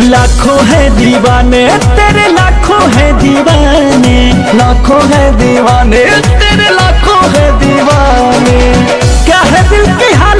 लाखों है दीवाने तेरे, लाखों है दीवाने, लाखों है दीवाने तेरे, लाखों है दीवाने। क्या है दिल की